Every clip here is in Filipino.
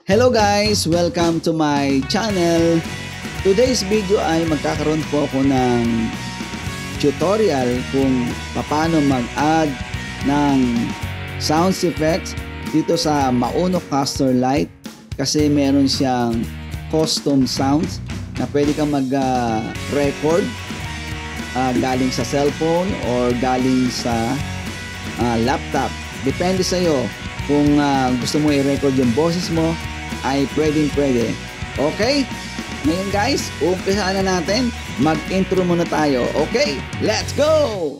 Hello guys! Welcome to my channel. Today's video ay magkakaroon po ako ng tutorial kung paano mag-add ng sound effects dito sa Maono caster light, kasi meron siyang custom sounds na pwede kang mag-record galing sa cellphone or galing sa laptop. Depende sa iyo kung gusto mo i-record yung boses mo, ay pwede. Okay? Ngayon guys, umpisahan na natin. Mag-intro muna tayo. Okay? Let's go!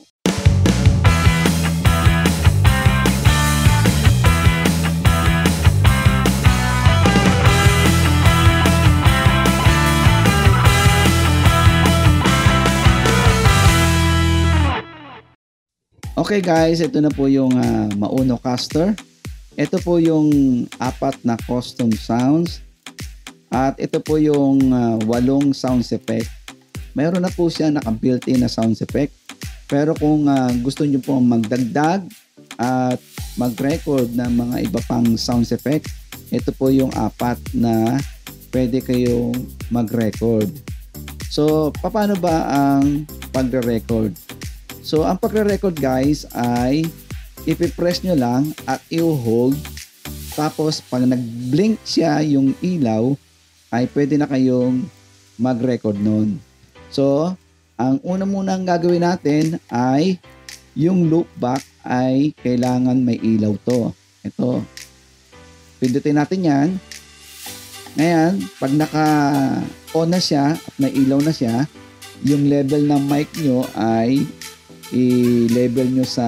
Okay guys, ito na po yung Maono caster. Ito po yung 4 na custom sounds. At ito po yung 8 sound effect. Mayroon na po siya naka-built-in na sound effect. Pero kung gusto nyo po magdagdag at mag-record ng mga iba pang sound effect, ito po yung 4 na pwede kayong mag-record. So, paano ba ang pagre-record? So, ang pagre-record guys ay ipipress nyo lang at i-hold. Tapos, pag nag-blink siya yung ilaw, ay pwede na kayong mag-record nun. So, ang una munang gagawin natin ay yung loopback ay kailangan may ilaw to. Ito. Pindutin natin yan. Ngayon, pag naka-on na siya at may ilaw na siya, yung level ng mic nyo ay i-level nyo sa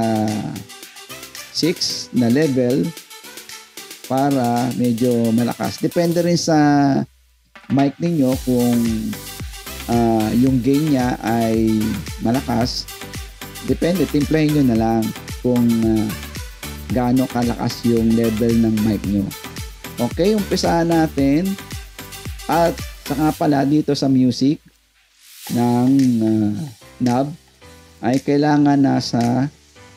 6 na level para medyo malakas. Depende rin sa mic ninyo kung yung gain niya ay malakas. Depende, timplahin nyo na lang kung gaano kalakas yung level ng mic nyo. Okay, umpisahan natin. At saka pala dito sa music ng knob ay kailangan nasa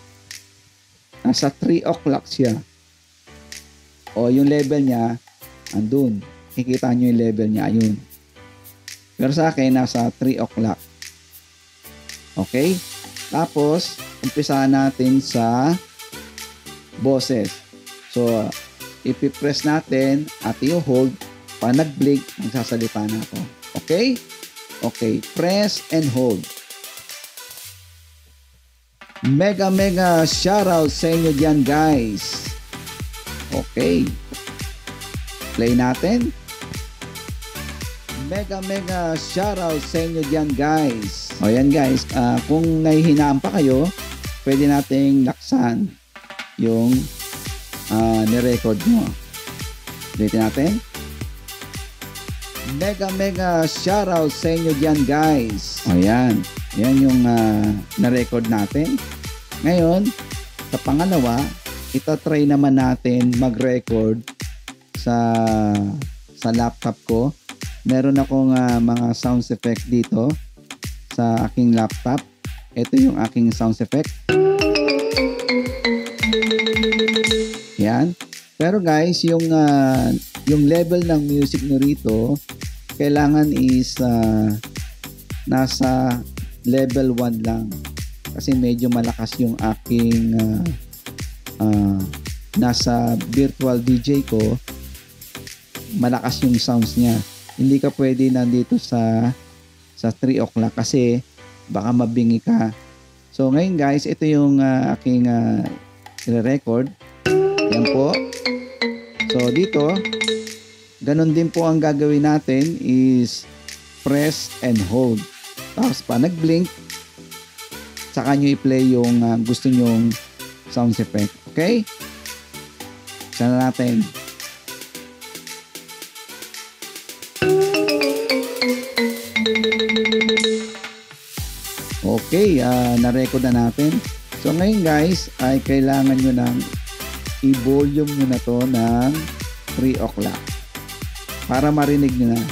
3 o'clock siya. O yung level niya andun. Kikita nyo yung level niya, ayun. Pero sa akin nasa 3 o'clock. Okay? Tapos umpisahan natin sa boses. So ipipress natin at i-hold. Pag nag-blink, magsasalita na ako. Okay? Okay, press and hold. Mega shoutout sa inyo dyan guys. Okay. Play natin. Mega shoutout sa inyo dyan guys. O yan guys, kung nahihinaan pa kayo, pwede nating laksan yung ni-record nyo. Ulitin natin. Mega shoutout sa inyo dyan guys. O yan. Yan yung na-record natin. Ngayon, sa pangalawa, itatry naman natin mag-record sa laptop ko. Meron akong mga sound effect dito sa aking laptop. Ito yung aking sound effect. Yan. Pero guys, yung level ng music nyo rito, kailangan is nasa level 1 lang. Kasi medyo malakas yung aking nasa virtual DJ ko, malakas yung sounds niya. Hindi ka pwede nandito sa 3 o'clock kasi baka mabingi ka. So ngayon guys, ito yung aking i-record. Yan po. So dito, ganun din po ang gagawin natin is press and hold. Tapos pa nag-blink, saka nyo i-play yung gusto nyong sound effect. Okay? Sana natin. Okay, na-record na natin. So ngayon guys, ay kailangan nyo nang i-volume nyo na to ng 3 o'clock para marinig nyo na.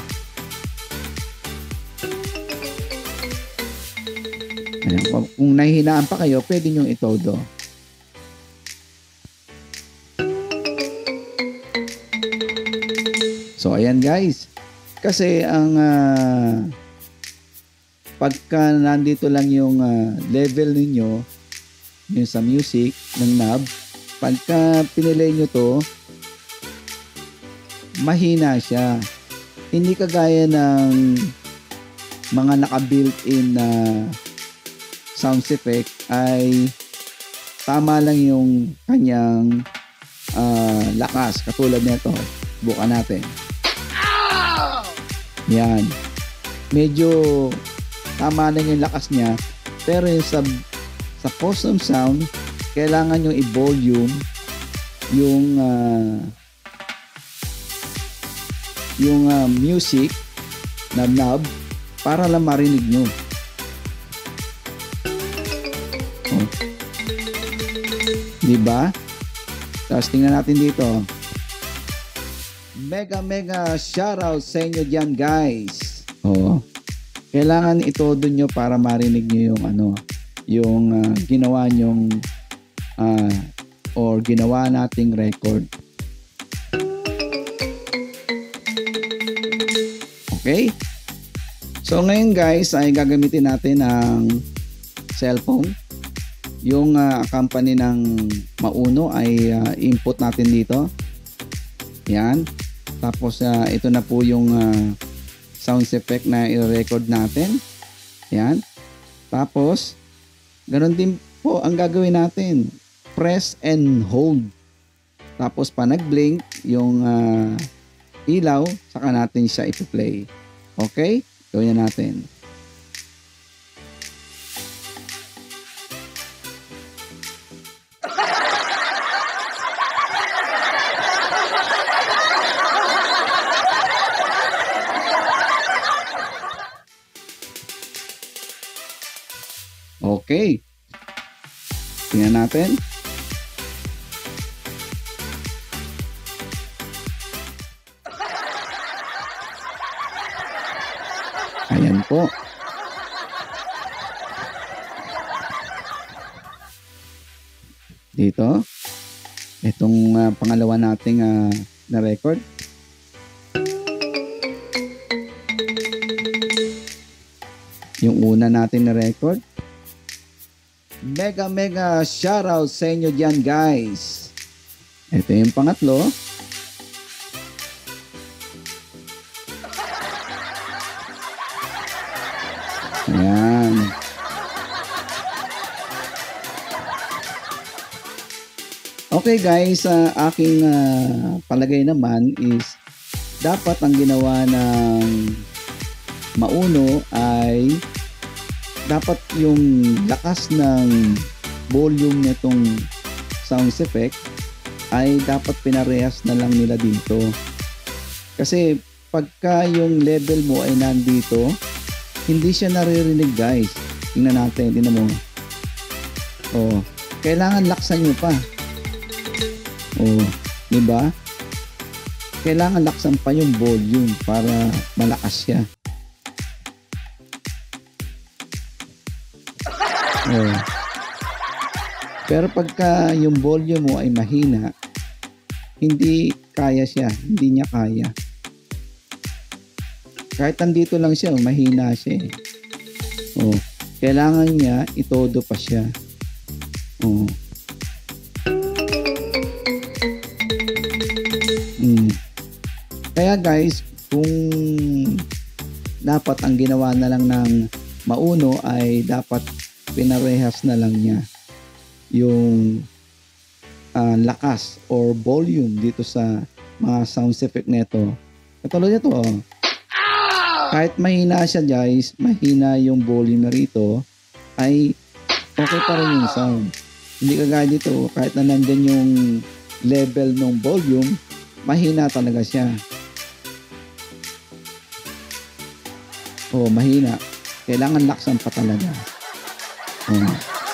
Kung nahihinaan pa kayo, pwede nyo itodo. So ayan guys, kasi ang pagka nandito lang yung level ninyo yung sa music ng knob, pagka pinilay nyo to, mahina siya. Hindi kagaya ng mga naka-built-in na sound effect ay tama lang yung kanyang lakas. Katulad nito, bukan natin. Yan. Medyo tama lang yung lakas niya, pero yung sa custom sound, kailangan yung i-volume yung music na knob para lang marinig nyo. Oh. Diba? Tapos tingnan natin dito. Mega shoutout sa inyo dyan guys. Oh. Kailangan itodo nyo para marinig nyo yung yung ginawa nyong or ginawa nating record. Okay? So ngayon guys ay gagamitin natin ang cellphone. Yung company ng Maono ay input natin dito. Yan. Tapos ito na po yung sound effect na i-record natin. Yan. Tapos ganoon din po ang gagawin natin. Press and hold. Tapos pa nag-blink yung ilaw, saka natin siya i-play. Okay? Gawin na natin. Okay. Tingnan natin. Ayan po. Dito. Itong pangalawa nating na record. Yung una natin na record. Mega shoutout sa inyo dyan guys. Ito yung pangatlo. Ayan. Okay guys, aking palagay naman is dapat ang ginawa ng Maono ay dapat yung lakas ng volume nitong sound effect ay dapat pinarehas na lang nila dito. Kasi pagka yung level mo ay nandito, hindi siya naririnig guys. Tingnan natin, tingnan mo. Oh, kailangan laksan nyo pa. Oh, di ba? Kailangan laksan pa yung volume para malakas siya. Oh. Pero pagka yung volume mo ay mahina, hindi kaya siya, hindi niya kaya. Kahit nandito lang siya, mahina siya. Oh, kailangan niya itodo pa siya. Oh. Kaya guys, kung dapat ang ginawa na lang ng Maono ay dapat pinarehas na lang niya yung lakas or volume dito sa mga sound effect nito. Katulad nito, oh. Kahit mahina siya guys, mahina yung volume na rito, ay okay pa rin yung sound. Hindi kagaya dito, kahit na nandyan yung level ng volume, mahina talaga siya. Oh, mahina. Kailangan laksan pa talaga. Oh.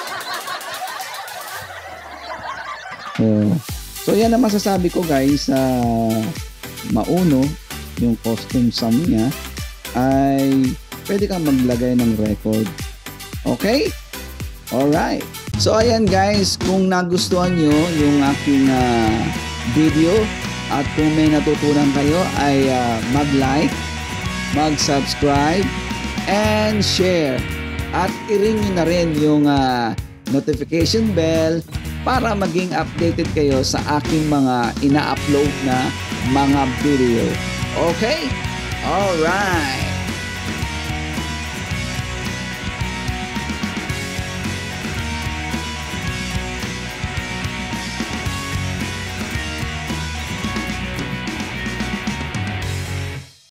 Oh. So yan ang masasabi ko guys sa Maono, yung custom sound niya ay pwede kang maglagay ng record. Okay? Alright. So ayan guys, kung nagustuhan nyo yung aking video At kung may natutunan kayo ay mag-like, mag-subscribe, and share. At i-ring nyo na rin yung notification bell para maging updated kayo sa aking mga ina-upload na mga video. Okay? Alright!